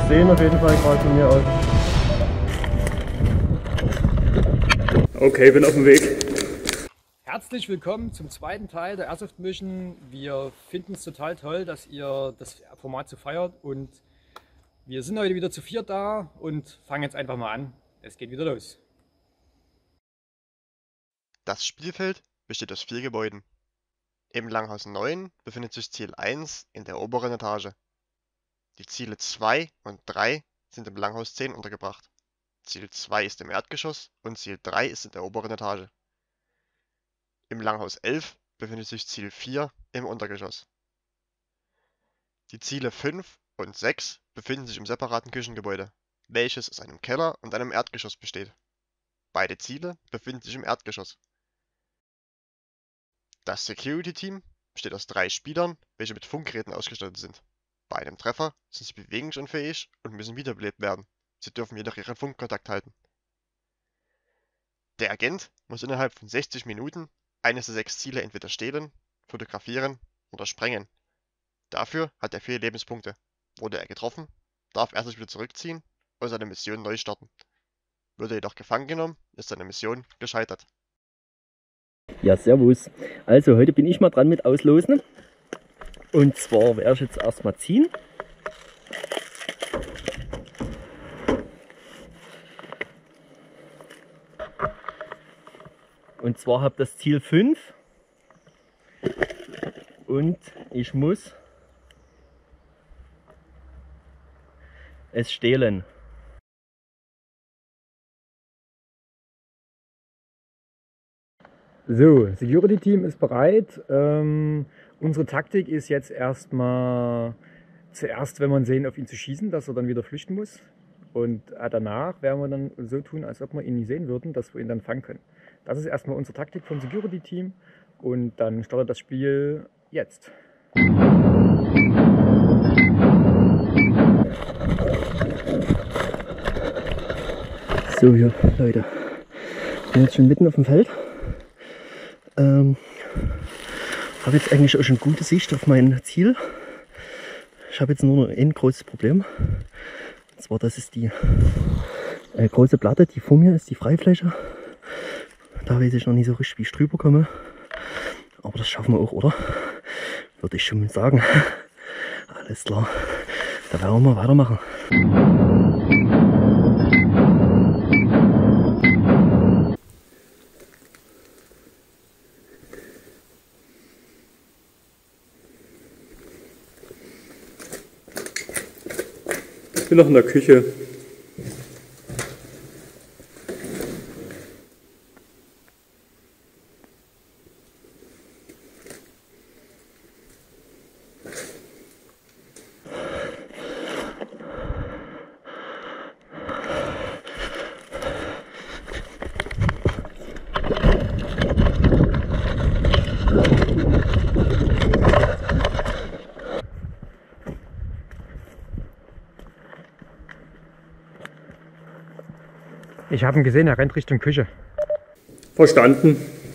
sehen auf jeden Fall gerade von mir aus. Okay, bin auf dem Weg. Herzlich willkommen zum zweiten Teil der Airsoft Mission. Wir finden es total toll, dass ihr das Format so feiert, und wir sind heute wieder zu viert da und fangen jetzt einfach mal an. Es geht wieder los. Das Spielfeld besteht aus 4 Gebäuden. Im Langhaus 9 befindet sich Ziel 1 in der oberen Etage. Die Ziele 2 und 3 sind im Langhaus 10 untergebracht. Ziel 2 ist im Erdgeschoss und Ziel 3 ist in der oberen Etage. Im Langhaus 11 befindet sich Ziel 4 im Untergeschoss. Die Ziele 5 und 6 befinden sich im separaten Küchengebäude, welches aus einem Keller und einem Erdgeschoss besteht. Beide Ziele befinden sich im Erdgeschoss. Das Security-Team besteht aus 3 Spielern, welche mit Funkgeräten ausgestattet sind. Bei einem Treffer sind sie bewegungsunfähig und müssen wiederbelebt werden. Sie dürfen jedoch ihren Funkkontakt halten. Der Agent muss innerhalb von 60 Minuten eines der 6 Ziele entweder stehlen, fotografieren oder sprengen. Dafür hat er 4 Lebenspunkte. Wurde er getroffen, darf er sich wieder zurückziehen und seine Mission neu starten. Wird er jedoch gefangen genommen, ist seine Mission gescheitert. Ja, servus. Also heute bin ich mal dran mit Auslosen. Und zwar werde ich jetzt erstmal ziehen. Und zwar habe das Ziel 5. Und ich muss es stehlen. So, Security Team ist bereit. Unsere Taktik ist jetzt erstmal zuerst, wenn wir sehen, auf ihn zu schießen, dass er dann wieder flüchten muss. Und danach werden wir dann so tun, als ob wir ihn nicht sehen würden, dass wir ihn dann fangen können. Das ist erstmal unsere Taktik vom Security Team, und dann startet das Spiel jetzt. So, hier, Leute. Ich bin jetzt schon mitten auf dem Feld. Habe jetzt eigentlich auch schon gute Sicht auf mein Ziel. Ich habe jetzt nur noch ein großes Problem. Und zwar, das ist die große Platte, die vor mir ist, die Freifläche. Da weiß ich noch nicht so richtig, wie ich drüber komme. Aber das schaffen wir auch, oder? Würde ich schon mal sagen. Alles klar. Da werden wir mal weitermachen. Ich bin noch in der Küche. Ich habe ihn gesehen, er rennt Richtung Küche. Verstanden.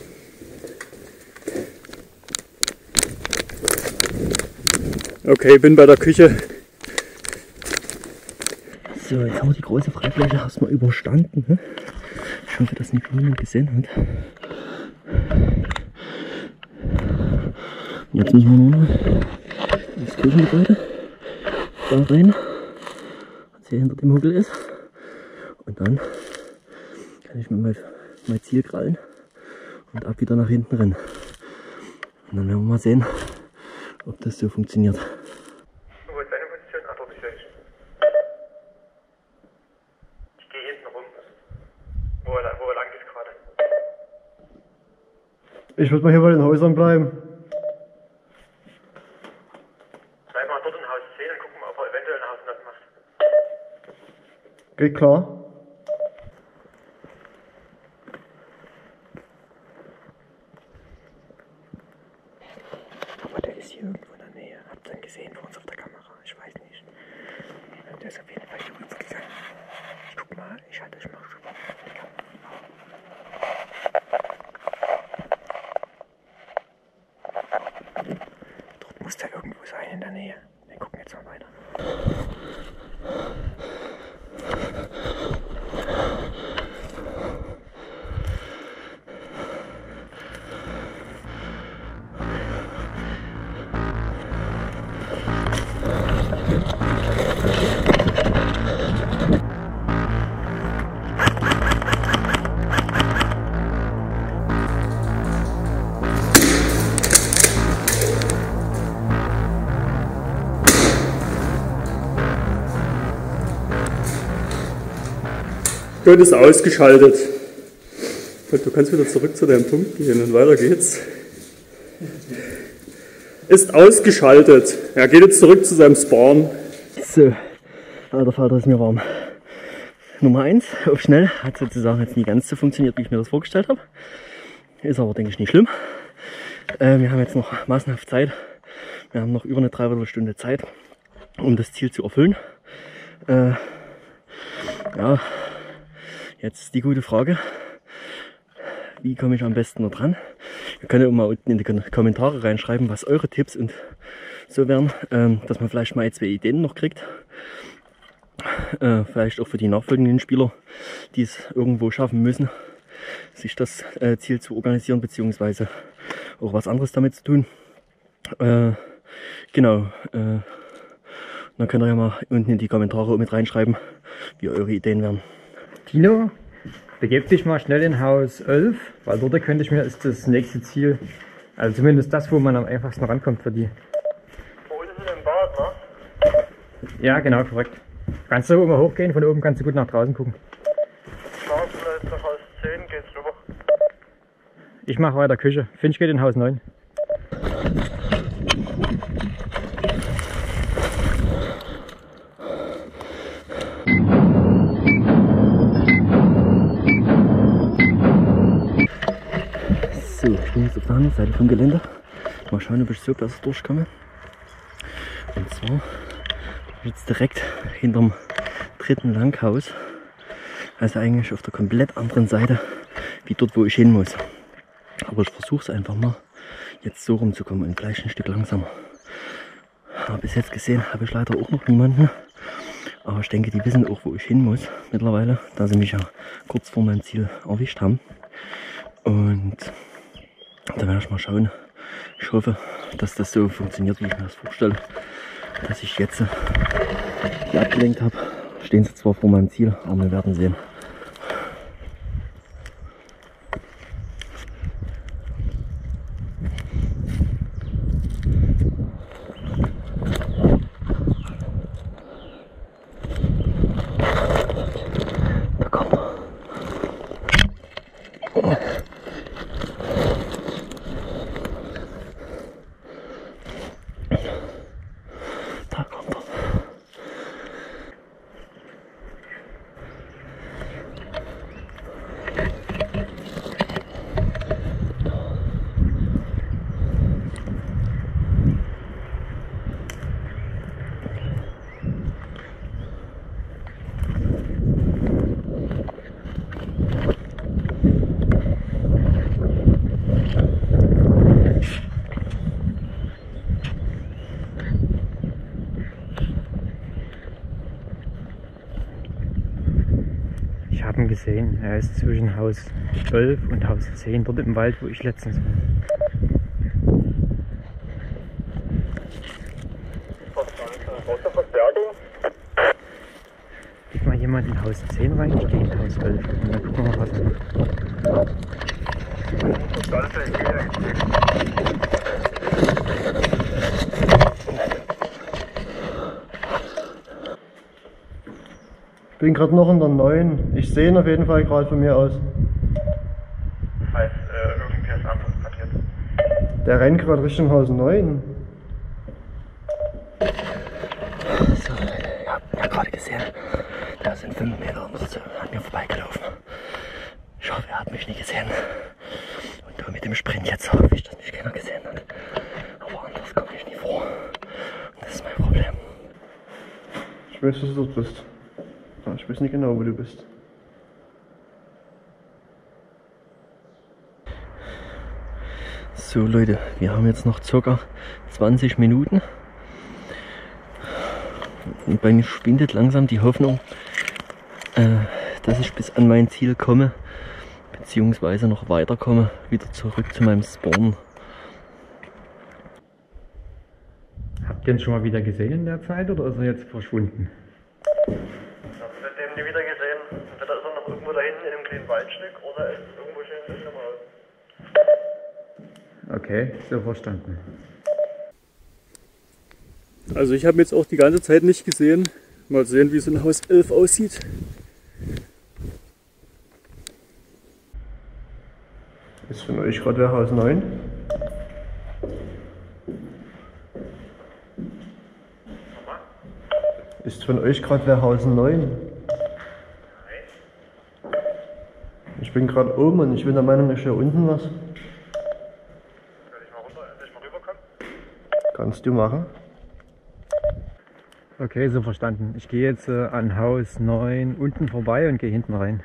Okay, bin bei der Küche. So, jetzt haben wir die große Freifläche erstmal überstanden. Ne? Ich hoffe, dass nicht niemand gesehen hat. Jetzt müssen wir nur noch ins Küchengebäude da rein, was hier hinter dem Huckel ist. Und dann kann ich mir mein Ziel krallen und ab wieder nach hinten rennen. Und dann werden wir mal sehen, ob das so funktioniert. Wo ist deine Position? Ach, dort ist ich. Ich gehe hinten rum. Wo er lang ist gerade. Ich würde mal hier bei den Häusern bleiben. Bleib mal dort in Haus 10 und gucken, ob er eventuell ein Haus nett macht. Geht klar. Aber der ist hier irgendwo in der Nähe. Habt ihr ihn gesehen vor uns auf der Kamera? Ich weiß nicht. Der ist auf jeden Fall hier uns gegangen. Ich guck mal, ich halte euch mal rüber. Dort muss der irgendwo sein in der Nähe. Wir gucken jetzt mal weiter. Gut, ist ausgeschaltet. Gut, du kannst wieder zurück zu deinem Punkt gehen und weiter geht's. Ist ausgeschaltet. Er geht jetzt zurück zu seinem Spawn. So, alter Vater, ist mir warm. Nummer 1, auf schnell, hat sozusagen jetzt nie ganz so funktioniert, wie ich mir das vorgestellt habe. Ist aber, denke ich, nicht schlimm. Wir haben jetzt noch massenhaft Zeit. Wir haben noch über eine Dreiviertelstunde Zeit, um das Ziel zu erfüllen. Ja, jetzt die gute Frage. Wie komme ich am besten da dran? Ihr könnt ja mal unten in die Kommentare reinschreiben, was eure Tipps und so wären, dass man vielleicht mal 2 Ideen noch kriegt. Vielleicht auch für die nachfolgenden Spieler, die es irgendwo schaffen müssen, sich das Ziel zu organisieren, beziehungsweise auch was anderes damit zu tun. Genau. Dann könnt ihr ja mal unten in die Kommentare mit reinschreiben, wie eure Ideen wären. Tino, begib dich mal schnell in Haus 11, weil dort könnte ich mir, ist das nächste Ziel, also zumindest das, wo man am einfachsten rankommt für die. Unten im Bad, ne? Ja, genau, korrekt. Kannst du oben hochgehen, von oben kannst du gut nach draußen gucken. Straßenleiter nach Haus 10 geht's rüber. Ich mache weiter Küche. Finch geht in Haus 9. So, ich bin jetzt auf der anderen Seite vom Gelände. Mal schauen, ob ich so besser durchkomme. Und zwar bin ich jetzt direkt hinterm dritten Langhaus. Also eigentlich auf der komplett anderen Seite, wie dort, wo ich hin muss. Aber ich versuche es einfach mal, jetzt so rumzukommen und gleich ein Stück langsamer. Aber bis jetzt gesehen habe ich leider auch noch niemanden. Aber ich denke, die wissen auch, wo ich hin muss mittlerweile, da sie mich ja kurz vor meinem Ziel erwischt haben. Und da werde ich mal schauen. Ich hoffe, dass das so funktioniert, wie ich mir das vorstelle. Dass ich jetzt die abgelenkt habe. Stehen sie zwar vor meinem Ziel, aber wir werden sehen. Da kommt er. Da kommt er. Ich habe ihn gesehen. Er ist zwischen Haus 12 und Haus 10, dort im Wald, wo ich letztens war. Außer Verstärkung. Geht mal jemand in Haus 10 rein, ich gehe in Haus 11 und dann gucken wir mal, was er macht. Ich bin gerade noch in der 9. Ich sehe ihn auf jeden Fall gerade von mir aus. Heißt, irgendwie ist anderes passiert. Der rennt gerade Richtung Haus 9. So, ich habe ihn ja gerade gesehen. Der sind 5 Meter oder so an mir vorbeigelaufen. Ich hoffe, er hat mich nicht gesehen. Und da mit dem Sprint jetzt hoffe ich, dass mich keiner gesehen hat. Aber anders komme ich nie vor. Und das ist mein Problem. Ich weiß, dass du dort bist. Ich weiß nicht genau, wo du bist. So Leute, wir haben jetzt noch ca. 20 Minuten. Und bei mir schwindet langsam die Hoffnung, dass ich bis an mein Ziel komme, beziehungsweise noch weiterkomme, wieder zurück zu meinem Spawn. Habt ihr ihn schon mal wieder gesehen in der Zeit oder ist er jetzt verschwunden? Ich habe seitdem nie wieder gesehen. Entweder ist er noch irgendwo da hinten in einem kleinen Waldstück oder er ist irgendwo schön in einem Haus. Okay, so verstanden. Also ich habe ihn jetzt auch die ganze Zeit nicht gesehen. Mal sehen, wie es in Haus 11 aussieht. euch gerade wer Haus 9? Ist von euch gerade wer Haus 9? Ich bin gerade oben und ich bin der Meinung, ich höre unten was. Soll ich mal rüberkommen? Kannst du machen? Okay, so verstanden. Ich gehe jetzt an Haus 9 unten vorbei und gehe hinten rein.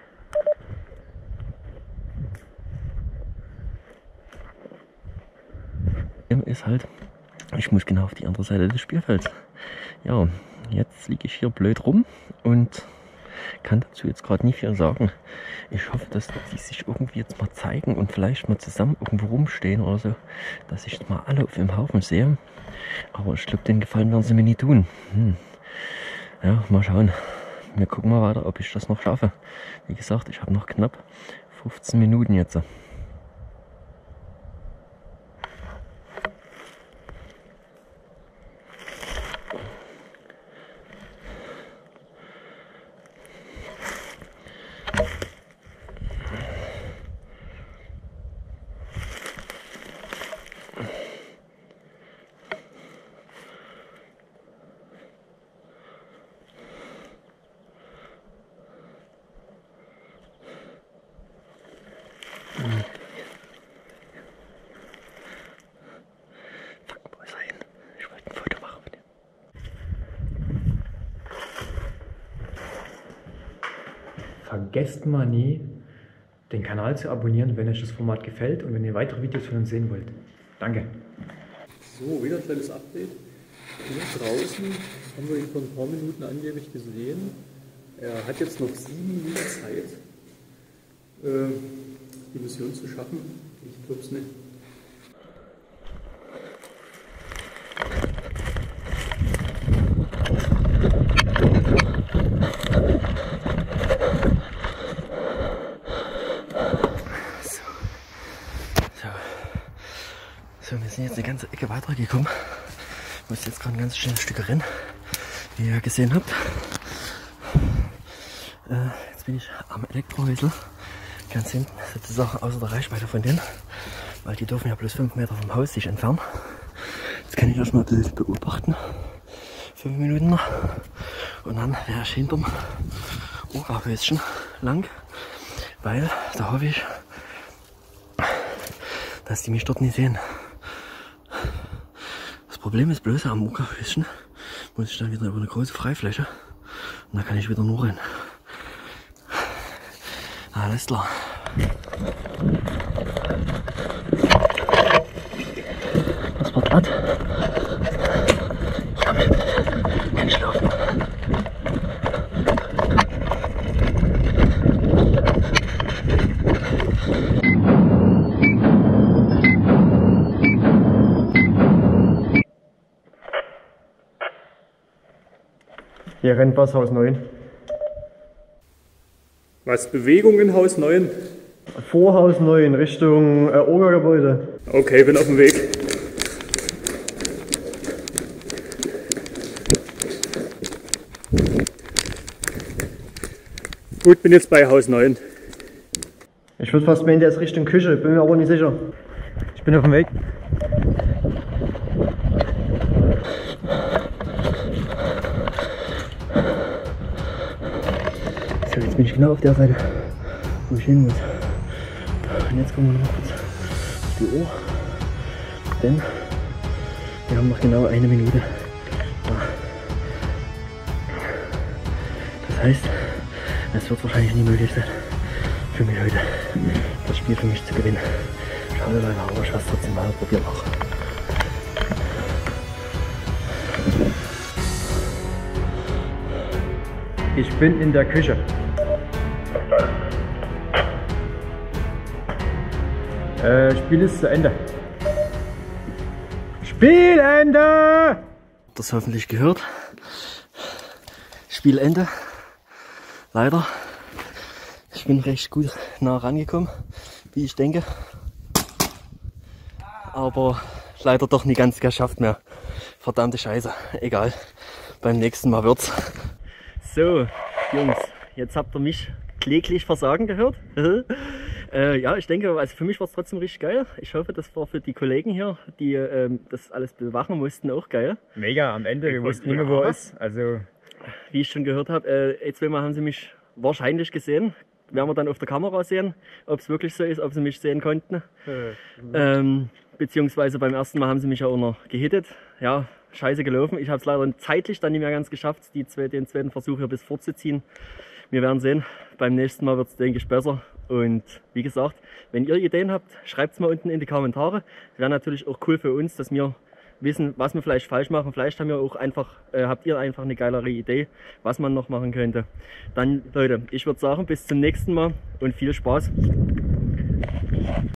Ist halt, ich muss genau auf die andere Seite des Spielfelds. Ja, jetzt liege ich hier blöd rum und kann dazu jetzt gerade nicht viel sagen. Ich hoffe, dass die sich irgendwie jetzt mal zeigen und vielleicht mal zusammen irgendwo rumstehen oder so, dass ich mal alle auf dem Haufen sehe. Aber ich glaube, den Gefallen werden sie mir nie tun. Ja, mal schauen. Wir gucken mal weiter, ob ich das noch schaffe. Wie gesagt, ich habe noch knapp 15 Minuten jetzt. Ich wollte ein Foto machen mit dem. Vergesst mal nie, den Kanal zu abonnieren, wenn euch das Format gefällt und wenn ihr weitere Videos von uns sehen wollt. Danke. So, wieder ein kleines Update. Hier draußen haben wir ihn vor ein paar Minuten angeblich gesehen. Er hat jetzt noch 7 Minuten Zeit, die Mission zu schaffen. Ich glaube es nicht. So, wir sind jetzt eine ganze Ecke weitergekommen. Ich muss jetzt gerade ein ganz schönes Stück rennen, wie ihr gesehen habt. Jetzt bin ich am Elektrohäusl, ganz hinten, sozusagen außer der Reichweite von denen, weil die dürfen ja bloß 5 Meter vom Haus sich entfernen. Jetzt kann ich das mal ein bisschen beobachten, 5 Minuten noch, und dann wäre ich hinterm Orahäuschen lang, weil da hoffe ich, dass die mich dort nicht sehen. Das Problem ist bloß, am Orahäuschen muss ich dann wieder über eine große Freifläche und da kann ich wieder nur rennen. Alles klar. Das wird glatt. Kann ich laufen. Hier rennt was Haus 9. Was, Bewegung in Haus 9? Vor Haus 9, Richtung Orga-Gebäude. Okay, bin auf dem Weg. Gut, bin jetzt bei Haus 9. Ich würde fast meinen, der ist Richtung Küche, bin mir aber nicht sicher. Ich bin auf dem Weg. So, jetzt bin ich genau auf der Seite, wo ich hin muss. Und jetzt kommen wir noch mal kurz auf die Uhr, denn wir haben noch genau 1 Minute. Ja. Das heißt, es wird wahrscheinlich nie möglich sein, für mich heute das Spiel für mich zu gewinnen. Schade leider, aber ich werde es trotzdem mal probieren auch. Ich bin in der Küche. Spiel ist zu Ende. Spielende! Das hoffentlich gehört. Spielende. Leider. Ich bin recht gut nah rangekommen, wie ich denke. Aber leider doch nicht ganz geschafft mehr. Verdammte Scheiße. Egal. Beim nächsten Mal wird's. So, Jungs, jetzt habt ihr mich kläglich versagen gehört. Ja, ich denke, also für mich war es trotzdem richtig geil. Ich hoffe, das war für die Kollegen hier, die das alles bewachen mussten, auch geil. Mega, am Ende, wir wussten nicht mehr, wo er ist. Also, Wie ich schon gehört habe, zweimal haben sie mich wahrscheinlich gesehen. Werden wir dann auf der Kamera sehen, ob es wirklich so ist, ob sie mich sehen konnten. Beziehungsweise beim ersten Mal haben sie mich ja auch noch gehittet. Ja, scheiße gelaufen. Ich habe es leider zeitlich dann nicht mehr ganz geschafft, den zweiten Versuch hier bis vorzuziehen. Wir werden sehen. Beim nächsten Mal wird es, denke ich, besser. Und wie gesagt, wenn ihr Ideen habt, schreibt es mal unten in die Kommentare. Wäre natürlich auch cool für uns, dass wir wissen, was wir vielleicht falsch machen. Vielleicht haben wir auch habt ihr einfach eine geilere Idee, was man noch machen könnte. Dann, Leute, ich würde sagen, bis zum nächsten Mal und viel Spaß.